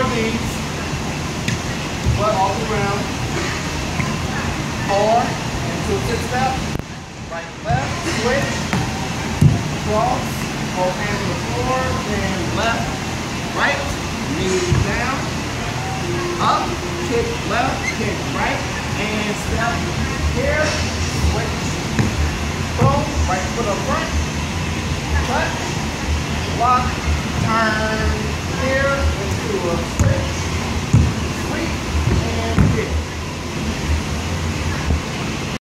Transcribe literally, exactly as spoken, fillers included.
of these. But all around. Four and two six step. Right, left, switch. Cross. Both hands on the floor. Then left, right. Knee down. Up. Kick left. Kick right. And step here. Switch. Boom. Right foot up front. Touch. Lock. Turn here into a switch.